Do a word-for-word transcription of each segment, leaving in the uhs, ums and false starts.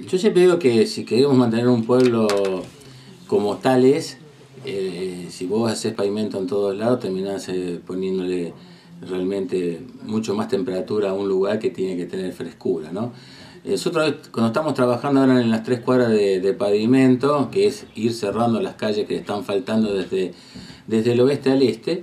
Yo siempre digo que si queremos mantener un pueblo como tal es, eh, si vos haces pavimento en todos lados, terminás eh, poniéndole realmente mucho más temperatura a un lugar que tiene que tener frescura, ¿no? Nosotros cuando estamos trabajando ahora en las tres cuadras de, de pavimento, que es ir cerrando las calles que están faltando desde, desde el oeste al este,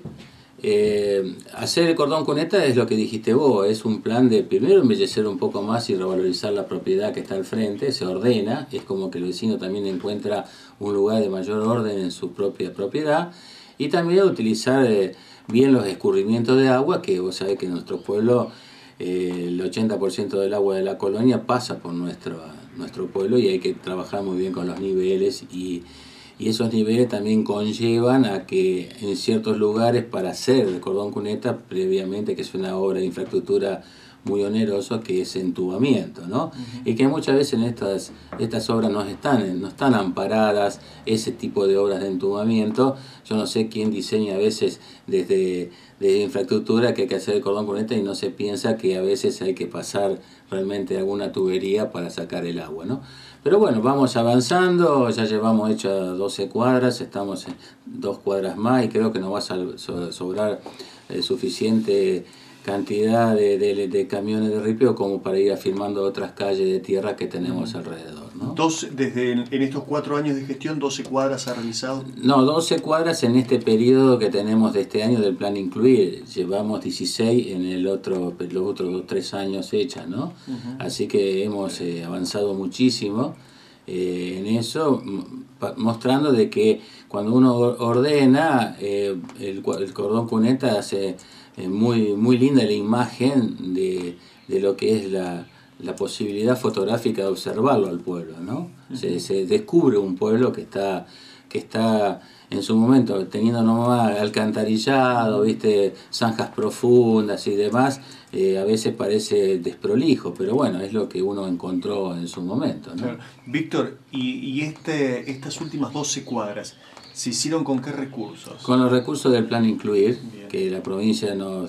eh, hacer el cordón cuneta es lo que dijiste vos, es un plan de primero embellecer un poco más y revalorizar la propiedad que está al frente, se ordena, es como que el vecino también encuentra un lugar de mayor orden en su propia propiedad, y también utilizar eh, bien los escurrimientos de agua, que vos sabés que en nuestro pueblo eh, el ochenta por ciento del agua de la colonia pasa por nuestro, nuestro pueblo, y hay que trabajar muy bien con los niveles, y, y esos niveles también conllevan a que en ciertos lugares, para hacer el cordón cuneta previamente, que es una obra de infraestructura muy oneroso, que es entubamiento, ¿no? Uh-huh. Y que muchas veces en estas, estas obras no están, no están amparadas, ese tipo de obras de entubamiento. Yo no sé quién diseña a veces desde, desde infraestructura que hay que hacer el cordón cuneta y no se piensa que a veces hay que pasar realmente alguna tubería para sacar el agua, ¿no? Pero bueno, vamos avanzando, ya llevamos hechas doce cuadras, estamos en dos cuadras más y creo que nos va a sobrar eh, suficiente cantidad de, de, de camiones de ripio como para ir afirmando otras calles de tierra que tenemos alrededor, ¿no? Dos, desde en, en estos cuatro años de gestión, doce cuadras ha realizado. No, doce cuadras en este periodo que tenemos de este año del plan incluir. Llevamos dieciséis en el otro, los otros dos, tres años hechas, ¿no? Uh-huh. Así que hemos eh, avanzado muchísimo eh, en eso, mostrando de que cuando uno ordena, eh, el, el cordón cuneta hace Eh, muy, muy linda la imagen de, de lo que es la, la posibilidad fotográfica de observarlo al pueblo, ¿no? Uh-huh. Se, se descubre un pueblo que está, que está en su momento teniendo nomás alcantarillado, ¿viste? Zanjas profundas y demás, eh, a veces parece desprolijo, pero bueno, es lo que uno encontró en su momento, ¿no? Claro. Víctor, y, y este, estas últimas doce cuadras, ¿se hicieron con qué recursos? Con los recursos del plan incluir, bien, que la provincia nos,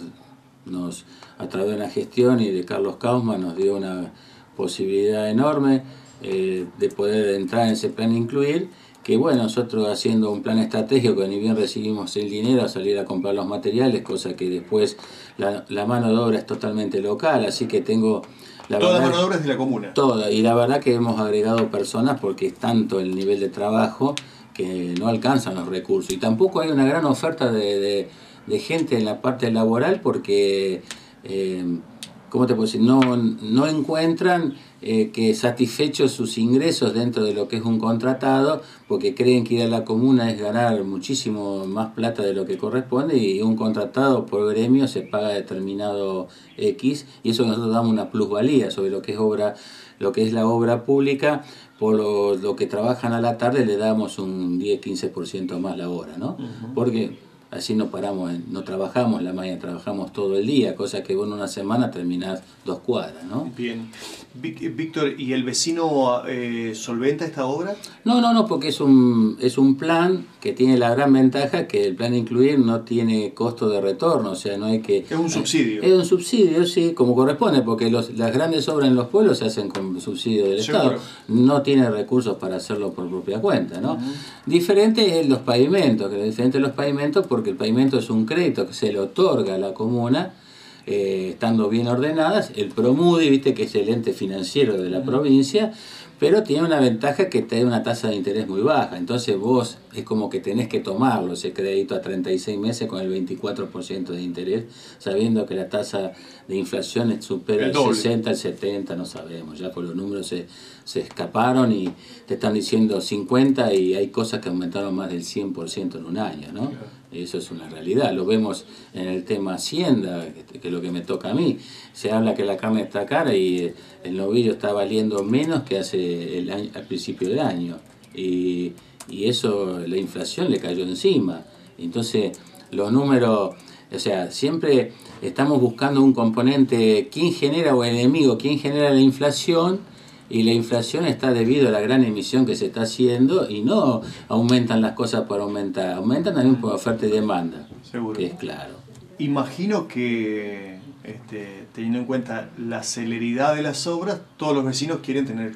nos a través de una gestión y de Carlos Kaufmann nos dio una posibilidad enorme eh, de poder entrar en ese plan incluir, que bueno, nosotros haciendo un plan estratégico, que ni bien recibimos el dinero a salir a comprar los materiales, cosa que después la, la mano de obra es totalmente local, así que tengo... La toda verdad, la mano de obra es de la comuna. Toda, y la verdad que hemos agregado personas porque es tanto el nivel de trabajo que no alcanzan los recursos, y tampoco hay una gran oferta de, de, de gente en la parte laboral porque, eh, ¿cómo te puedo decir? No, no encuentran eh, que satisfechos sus ingresos dentro de lo que es un contratado, porque creen que ir a la comuna es ganar muchísimo más plata de lo que corresponde, y un contratado por gremio se paga determinado X, y eso nosotros damos una plusvalía sobre lo que es obra, lo que es la obra pública. Por lo, lo que trabajan a la tarde le damos un diez a quince por ciento más la hora, ¿no? Uh-huh. Porque así no paramos, en, no trabajamos la mañana, trabajamos todo el día, cosa que vos en una semana terminás dos cuadras, ¿no? Bien. Víctor, ¿y el vecino eh, solventa esta obra? No, no, no, porque es un, es un plan que tiene la gran ventaja que el plan incluir no tiene costo de retorno, o sea, no hay que... Es un subsidio. Es un subsidio, sí, como corresponde, porque los, las grandes obras en los pueblos se hacen con subsidio del Seguro. Estado. No tiene recursos para hacerlo por propia cuenta, ¿no? Uh-huh. Diferente es los pavimentos, que es diferente los pavimentos porque el pavimento es un crédito que se le otorga a la comuna, eh, estando bien ordenadas. El Promudi, viste que es el ente financiero de la uh-huh. provincia, pero tiene una ventaja que te da una tasa de interés muy baja, entonces vos es como que tenés que tomarlo ese crédito a treinta y seis meses con el veinticuatro por ciento de interés, sabiendo que la tasa de inflación supera el, el sesenta, el setenta, no sabemos, ya por los números se, se escaparon y te están diciendo cincuenta, y hay cosas que aumentaron más del cien por ciento en un año, ¿no? Claro. Eso es una realidad, lo vemos en el tema Hacienda, que es lo que me toca a mí. Se habla que la carne está cara y el novillo está valiendo menos que hace el año, al principio del año. Y, y eso, la inflación le cayó encima. Entonces, los números, o sea, siempre estamos buscando un componente, ¿quién genera o el enemigo? ¿Quién genera la inflación? Y la inflación está debido a la gran emisión que se está haciendo, y no aumentan las cosas por aumentar, aumentan también por oferta y demanda. Seguro. Que es claro. Imagino que, este, teniendo en cuenta la celeridad de las obras, todos los vecinos quieren tener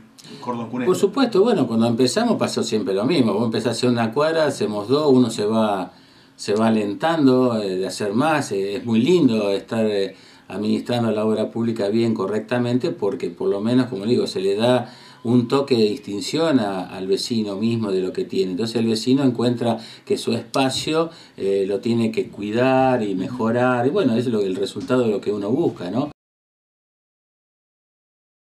cordón cuneta. Por supuesto, bueno, cuando empezamos pasó siempre lo mismo. Vos empezás a hacer una cuadra, hacemos dos, uno se va, se va alentando eh, de hacer más. Eh, es muy lindo estar eh, administrando la obra pública bien, correctamente, porque por lo menos, como digo, se le da un toque de distinción a, al vecino mismo de lo que tiene. Entonces el vecino encuentra que su espacio eh, lo tiene que cuidar y mejorar, y bueno, eso es lo, el resultado de lo que uno busca, ¿no?